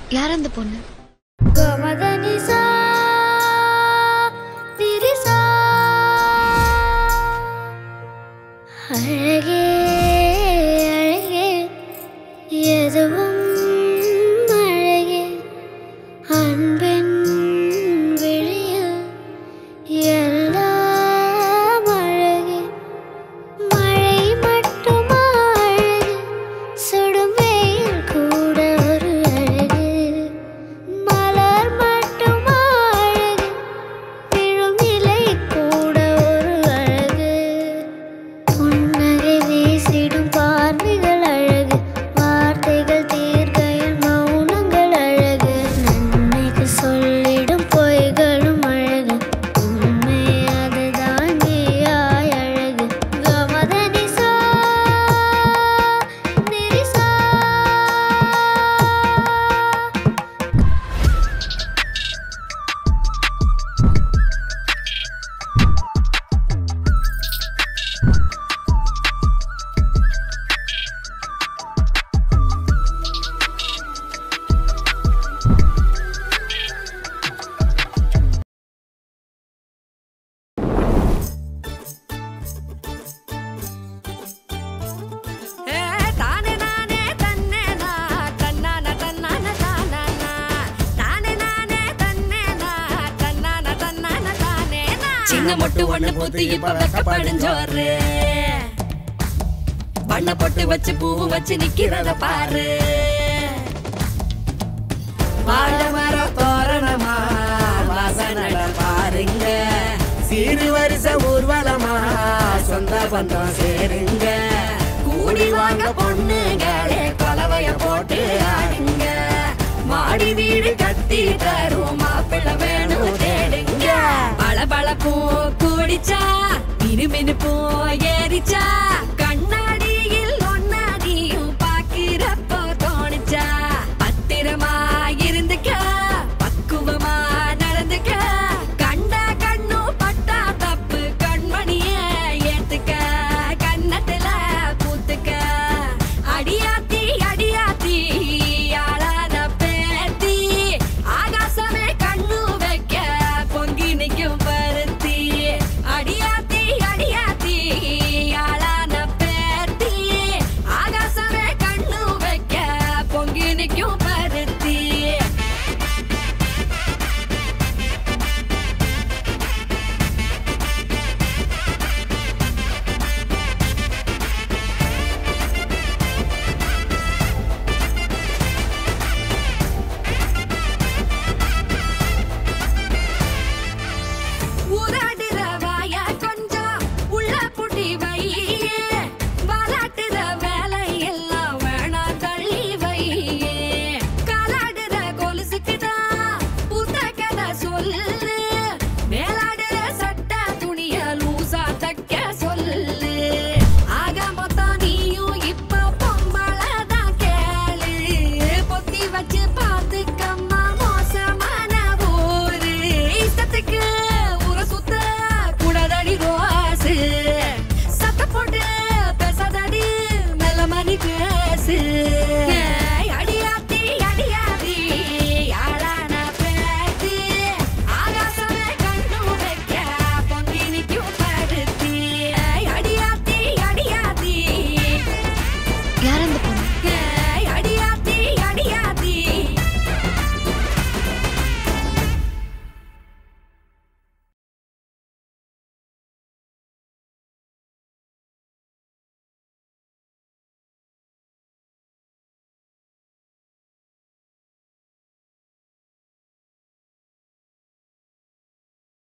யார் அந்த பொண்ணு? கமதனிசா திரிசா அழகே அழகே எதுவும் அழகே அன்பின் விழியில் எல்லாம் அழகே மழை மட்டுமா அழகு சுடும் வெயில் கூட ஒரு அழகு மலர் மட்டுமா அழகு விழும் இலை கூட ஒரு அழகு புன்னகை வீசிடும் பார்வைகள் அழகு வார்த்தைகள் தீர்க்கையில் மௌனங்கள் அழகு நன்மைக்கு சொல்லிடும் பொய்களும் அழகு உண்மை அதுதான் நீயாய் அழகு கமதனிசா நிரிசா சின்ன மொட்டு ஒண்ணு பூத்து இப்ப வெக்கப்படிஞ்சோரு வண்ண பொட்டு வச்சு பூ வச்சு நிக்கிறத பாரு வாழ மர தோரணமா வாசனட பாருங்க சீரு வரிச ஊர்வலமா சொந்த பந்தம் சேருங்க கூடி வாங்க பொண்ணுங்களே கொலவைய போட்டு ஆடுங்க மாடி வீடு கட்டி தரும் மாப்பிள்ளை வேணும் தேடுங்க பளபளப்பும் கூடிச்சா மினுமினுப்பும் ஏறிச்சா